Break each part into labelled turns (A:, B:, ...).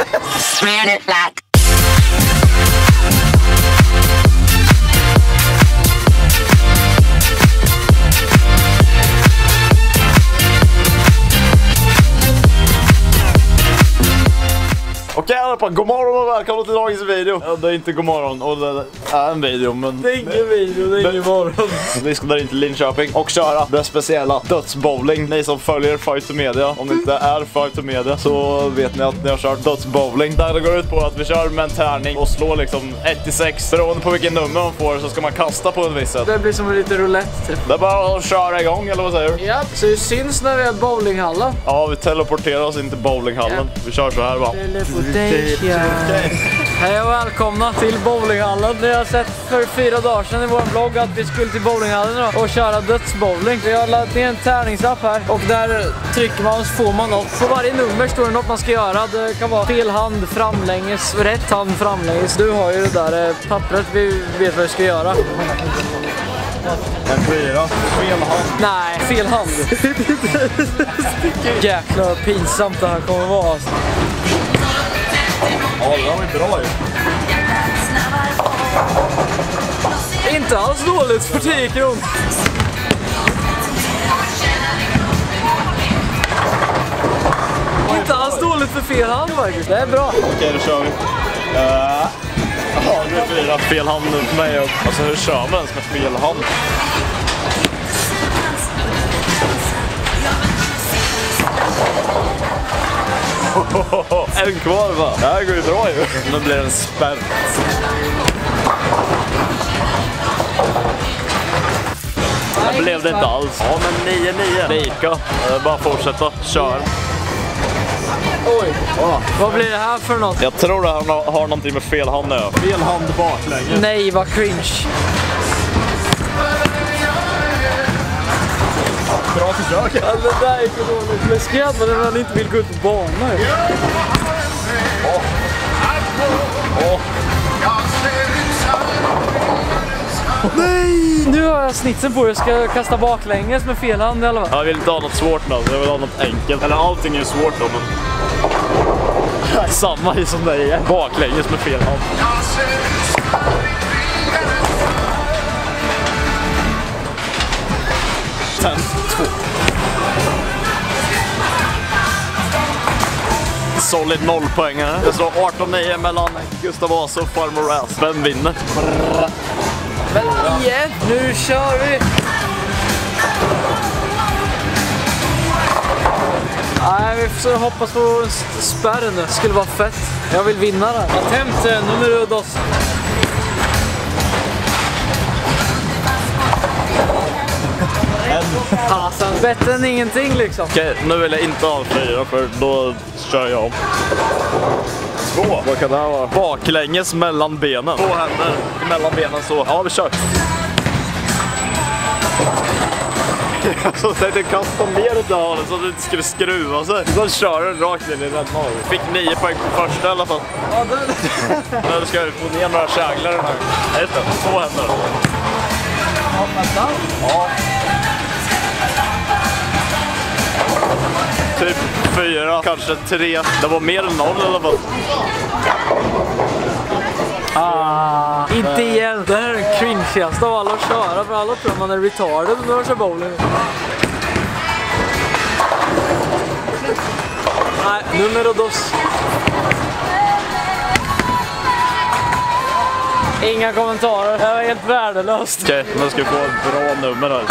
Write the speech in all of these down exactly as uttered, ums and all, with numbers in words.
A: Smeared it flat.
B: Okej allihopa, god morgon och välkomna till dagens video. Ja, det är inte god morgon och det är en video, men
C: det är ingen video, det är ingen morgon.
B: Vi ska där in till Linköping och köra det speciella dödsbowling. Ni som följer Fight to Media, om det inte är Fight to Media så vet ni att ni har kört dödsbowling. Där det går ut på att vi kör med en tärning och slår liksom ett till sex. Beroende på vilken nummer man får så ska man kasta på ett visst sätt.
C: Det blir som lite roulette typ.
B: Det är bara att köra igång, eller vad säger du?
C: Ja, så det syns när vi är bowlinghallen.
B: Ja, vi teleporterar oss in till bowlinghallen. Ja. Vi kör så här va.
C: Hej och välkomna till bowlinghallen. Ni har sett för fyra dagar sedan i vår blogg att vi skulle till bowlinghallen och köra dödsbowling. Vi har lagt ner en tärningsapp här och där trycker man så får man något. På varje nummer står det något man ska göra. Det kan vara fel hand framlänges, rätt hand framlänges. Du har ju det där pappret, vi vet vad vi ska göra.
B: En fyra. Fel hand.
C: Nej, fel hand. Jäklar pinsamt det här kommer vara.
B: Ja, det var ju bra ju.
C: Inte alls dåligt för tio kronor. Inte alls dåligt för fel hand faktiskt. Det är bra.
B: Okej, då kör vi. Uh, ja, det är fyra. Fel hand nu för mig. Alltså, hur kör man ens med fel hand? En kvar va? Det här går ju bra ju. Nu blir det en spärr. Det blev det inte alls. Ja men nio nio. Lika. Bara fortsätta. Kör.
C: Oj. Oh. Vad blir det här för något?
B: Jag tror det här har, har någonting med fel hand nu. Fel hand baklänges.
C: Nej, vad cringe.
B: Bra försök.
C: Ja, det där är för dåligt. Men skrattar när man inte vill gå ut på banan.
B: Åh. Åh.
C: Nej! Nu har jag snitsen på. Jag ska kasta baklänges med fel hand i alla fall.
B: Jag vill inte ha något svårt nu. Jag vill ha något enkelt. Eller allting är svårt då, men... Samma i som det är. Baklänges med fel hand. Fem, två. Solid nollpoängare. Det står arton nio mellan Gustav Vasa och Farmor Ass. Vem vinner?
C: Men igen, nu kör vi! Nej, vi får hoppas på spärren nu. Det skulle vara fett. Jag vill vinna det. Attempt nummer dos. Alltså, bättre än ingenting liksom.
B: Okej, nu vill jag inte ha fyra för då kör jag om. Två. Vad kan det här vara? Baklänges mellan benen. Två händer mellan benen så. Ja, vi kör. Så att jag kasta mer åt det hållet så att det inte skulle skruva sig. Så kör den rakt in i den magen. Fick nio poäng på första i alla fall.
C: Ja, det...
B: Nu ska jag få ner några käglar den här. Nej, inte. Två händer.
C: Ja, vänta.
B: Ja. Typ fyra, kanske tre. Det var mer än noll i alla fall.
C: Ah, inte igen. Det här är den cringeaste av alla att köra. För alla tror man är retarded när man kör bowling. Nej, numero dos. Inga kommentarer. Det var helt värdelöst.
B: Okej, nu ska vi få ett bra nummer här.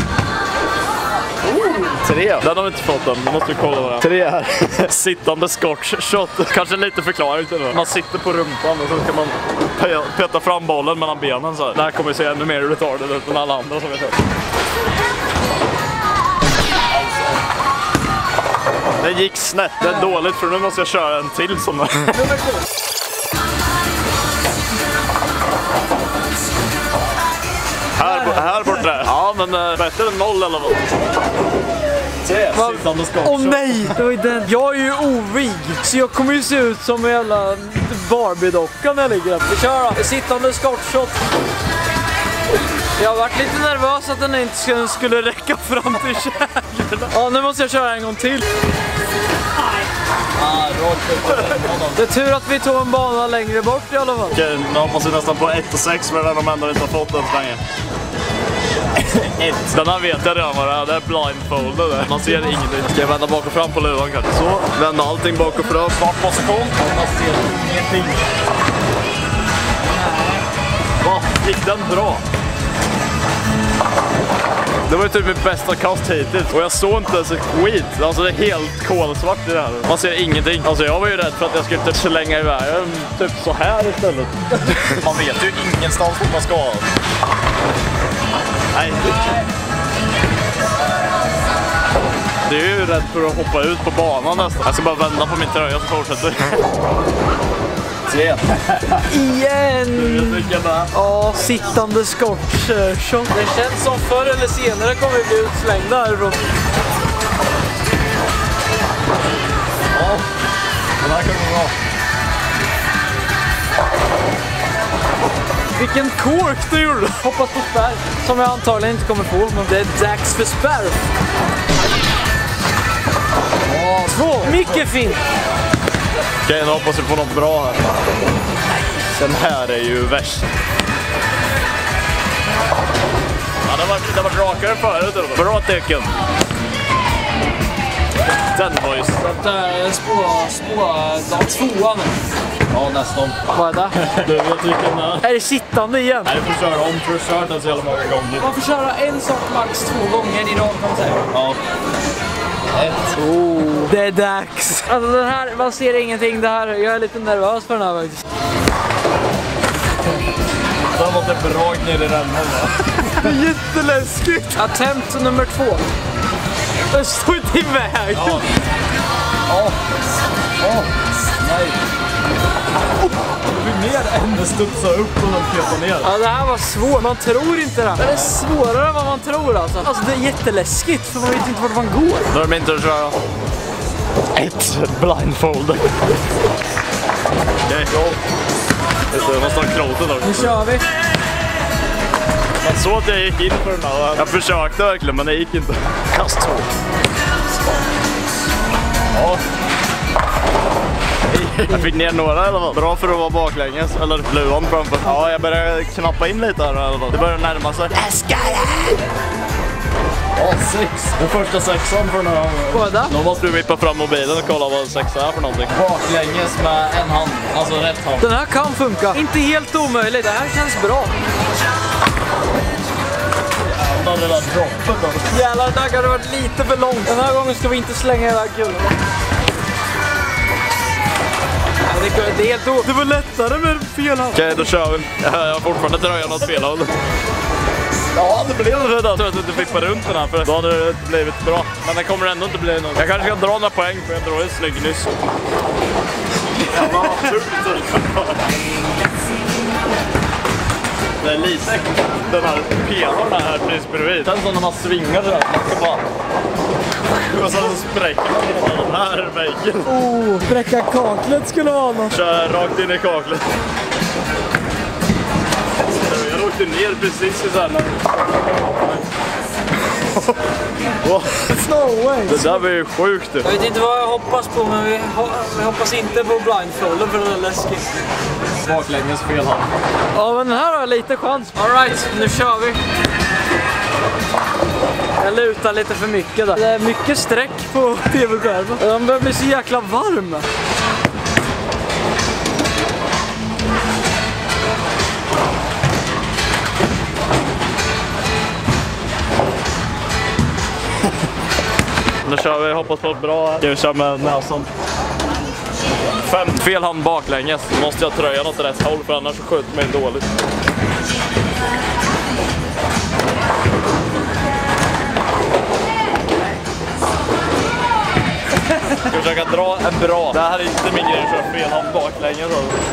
B: Tre. Den har vi inte fått än. Nu måste vi kolla vad det är. Tre här. Sittande scotch shot. Kanske lite förklaring till det. Man sitter på rumpan och så ska man pe peta fram bollen mellan benen så här. Det här kommer se ännu mer retarded ut än alla andra som vi sett. Det gick snett. Det är dåligt för nu måste jag köra en till som är. Här, här borta. Ja, men äh, bättre än noll eller vad?
C: Åh oh, nej, det var ju den. Jag är ju ovig, så jag kommer ju se ut som en jävla Barbie-docka när jag ligger där. Vi kör då. Sittande skottshot. Jag har varit lite nervös att den inte skulle räcka fram till käglarna. Ja, nu måste jag köra en gång till. Ah, det är tur att vi tog en bana längre bort i alla fall.
B: Okej, nu hoppas vi nästan på ett och sex för den de ändå inte har fått än så länge. ett. Den här vet jag redan vad det är. Det är blindfolded. Man ser ingenting. Ska jag vända bak och fram på luvan kanske? Så, vända allting bak och fram. Svart position. Man ser ingenting. Va? Gick den bra? Det var ju typ mitt bästa kast hittills. Och jag såg inte ens ett skit. Alltså det är helt kolsvart i det här. Man ser ingenting. Alltså jag var ju rädd för att jag skulle typ slänga iväg den typ så här istället. Man vet ju ingenstans vad man ska. Nej. Du är ju rädd för att hoppa ut på banan nästan. Jag ska bara vända på min tröja så fortsätter.
C: Igen! Ja, sittande skotch. Det känns som förr eller senare kommer vi bli utslängda härifrån.
B: Ja, det här kommer bra.
C: Vilken kork du gjorde! Hoppas på spärr, som jag antagligen inte kommer få, men det är dags för spärr. Två, mycket fint!
B: Okej, nu hoppas vi på något bra här. Den här är ju värst. Ja, det var, det var rakare förut. Eller? Bra tecken. Den var ju...
C: Det är spåra, spåra, de tvåan.
B: Ja, nästan.
C: Vad är det?
B: Du vet vilken är.
C: Är det sittande igen?
B: Nej, du får köra om för att köra den så jävla många gånger.
C: Man får köra en sak max två gånger i rad kan man säga.
B: Ja. Ett.
C: Oh, det är dags. Alltså den här, man ser ingenting det här. Jag är lite nervös för den här faktiskt.
B: Den var typ rakt ner i rännan.
C: Det är jätteläskigt. Attempt nummer två. Det står inte i vägen.
B: Ja. Ja. Ja. Nej. Oh. Du ner än det studsar upp och den pepar ner.
C: Ja, det här var svårt. Man tror inte det. Det är svårare än vad man tror alltså. Alltså det är jätteläskigt för man vet inte vart man går.
B: Då är det min tur att köra. Ett blindfold. Okej, okay. Jag måste ha kloten också.
C: Nu kör vi.
B: Jag såg att jag gick in för den här. Jag försökte verkligen, men det gick inte. Kast två. Ja. Jag fick ner några eller vad? Bra för att vara baklänges. Eller luvan framför. Ja, jag börjar knappa in lite här eller vad? Det börjar närma sig. Ja, sex. Den första sexan för den här.
C: Vad är det?
B: Då måste du vippa fram mobilen och kolla vad sexa är för någonting. Baklänges med en hand. Alltså rätt hand.
C: Den här kan funka. Inte helt omöjligt. Det här känns bra.
B: Jävlar, det där droppet då.
C: Jävlar, det här hade varit lite för långt. Den här gången ska vi inte slänga iväg kulorna. Det är helt o... Det var lättare med fel hand.
B: Okej, då kör vi. Jag har fortfarande tröjan åt fel håll. Ja, det blev det då. Jag tror att du inte flippar runt den här för då hade det blivit bra. Men det kommer ändå inte bli något. Jag kanske ska dra några poäng för jag drar en snygg nyss. Jävlar, vad fult. Det är lite den här pelaren här precis bredvid. Den som när man svingar så här. Man ska bara... Och så spräcker man den här väggen.
C: Oh, spräcka kaklet skulle vara något.
B: Kör rakt in i kaklet. Jag åkte ner precis i såhär.
C: No way.
B: Det där var ju sjukt.
C: Jag vet inte vad jag hoppas på, men vi, ho vi hoppas inte på blindfolden för den är läskig.
B: Baklänges fel hand.
C: Ja, men den här har jag lite chans. All right, nu kör vi. Jag lutar lite för mycket där. Det är mycket streck på tv-skärmen. Den börjar bli så jäkla varm.
B: Nu kör vi, hoppas på ett bra här. Ska vi köra med näsan. Fem, fel hand baklänges. Då måste jag tröja åt rätt håll för annars skjuter mig dåligt. Jag ska försöka dra en bra. Det här är inte min grej att köra fel hand baklänges.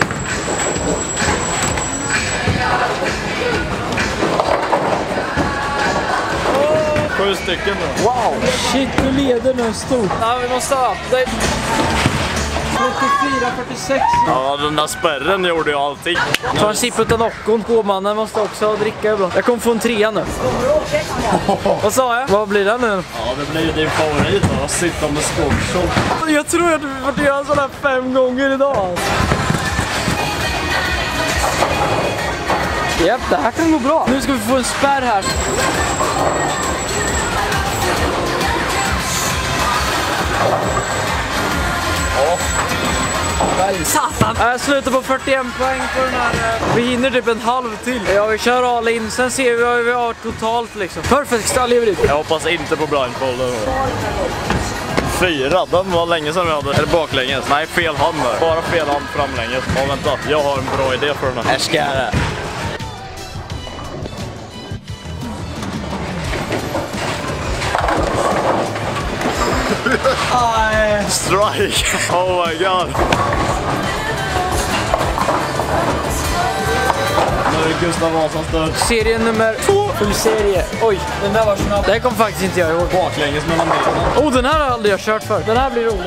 B: Sju stycken då.
C: Wow! Shit, du leder nu stort. Ja, vi måste ha. Det... trettiofyra fyrtiosex.
B: Ja, den där spärren gjorde ju allting.
C: Ta en sipp utan ockon. Hovmannen måste också ha dricka ibland. Jag kommer få en trea nu. Vad sa jag? Vad blir det nu?
B: Ja, det blir ju din favorit att sitta med skålsål.
C: Jag tror att vi får göra sådär fem gånger idag. Japp, det här kan gå bra. Nu ska vi få en spärr här.
B: Ja.
C: Satan! Jag slutar på fyrtioen poäng på den här. Vi hinner typ en halv till. Ja, vi kör all in. Sen ser vi vad vi har totalt liksom. Perfekt stallgivet.
B: Jag hoppas inte på blindfolden. Fyra, den var länge sedan vi hade. Eller baklänges. Nej, fel hand där. Bara fel hand framlänges. Ja, vänta. Jag har en bra idé för den här.
C: Här ska jag.
B: Strike! Oh my god! Nu är det Gustav Vasas död.
C: Serie nummer två. Full serie. Oj, den där var snabb. Det här kommer faktiskt inte jag ihåg.
B: Baklänges mellan benen.
C: Oh, den här har jag aldrig kört för. Den här blir rolig.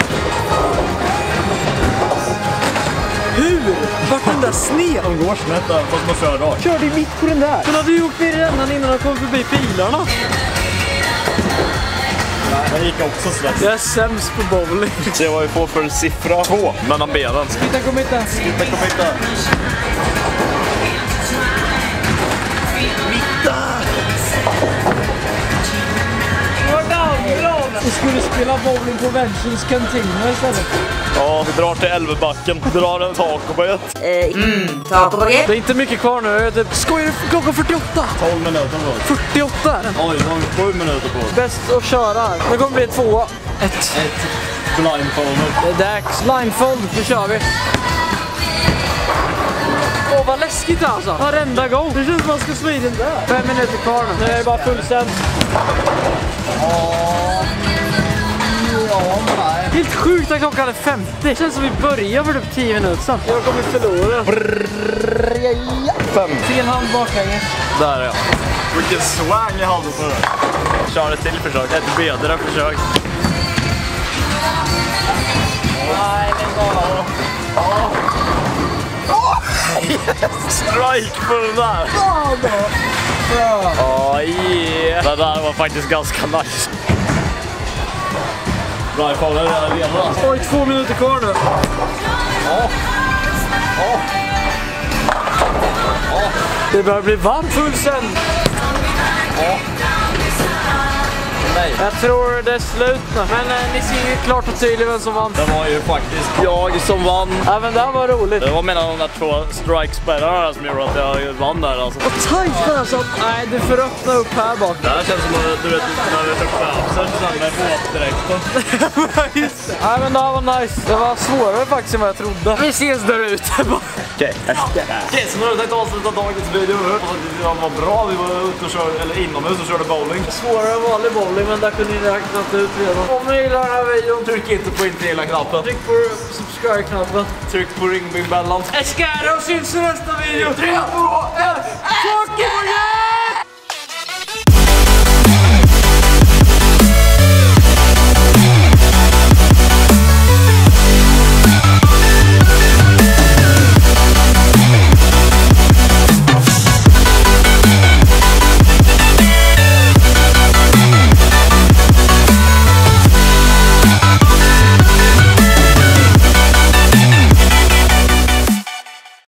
C: Hur? Vart den där sned?
B: De går snett där, fast man kör rakt.
C: Körde ju mitt på den där. Den hade ju gjort ner i rännan innan de kom förbi pilarna.
B: Den gick också snett.
C: Jag är sämst på bowling.
B: Se vad vi får för siffra. Två mellan benen.
C: Titta, kom hit där.
B: Titta, kom hit där.
C: Vi skulle spela bowling på Ventions Cantina istället.
B: Ja, vi drar till Älvbacken. Drar en tacobaguette.
A: Mm, tacobaguette.
C: Det är inte mycket kvar nu. Jag typ, skojar du? Klockan fyrtioåtta.
B: tolv minuter då.
C: fyrtioåtta är den.
B: Oj, då har vi sju minuter på oss.
C: Bäst att köra här. Nu kommer det bli två. Ett.
B: Ett. Blindfold.
C: Det är dags. Blindfold. Nu kör vi. Åh, vad läskigt alltså. Varenda gång. Det känns som man ska slå i den där. Fem minuter kvar nu. Nu är det bara fullständigt. Helt sjukt att klockan är femtio. Det känns som vi börjar för typ tio minuter sedan. Jag kommer förlora.
B: Fem.
C: Fel hand baklänges.
B: Där ja. Vilken swang jag hade på det. Kör ett till försök. Ett bedre försök.
C: Nej, det var...
B: Ja. Strike på den där. Åh, yeah. Det där var faktiskt ganska nice. Bra, jag kollar redan redan.
C: Oj, två minuter kvar nu.
B: Ja. Ja. Ja.
C: Det börjar bli varmt. Full sen.
B: Ja. Nej.
C: Jag tror det är slut nu. Men eh, ni ser ju klart och tydligt vem som vann.
B: Det var ju faktiskt jag som vann.
C: Ja, men det här var roligt.
B: Det var mellan de där två strike-spärrarna som gjorde att jag vann där alltså.
C: Och tajt där alltså. Nej, du får öppna upp här bak.
B: Det här känns som att du vet när vi tog framsön med båtdräkten.
C: Nej, men det här var nice. Det var svårare faktiskt än vad jag trodde. Vi ses där ute.
B: Okej, okay. Så nu har jag tänkt avsluta dagens video. Det var bra, vi var ute och körde, eller inomhus och körde bowling.
C: Svårare än vanlig bowling, men där kunde ni räknat ut redan. Om ni gillar den här videon,
B: Tryck inte på inte gilla-knappen.
C: tryck på subscribe-knappen.
B: Tryck på ringbing-bällan.
C: Eskara och syns i nästa video. Tre, två, ett. Fuck you!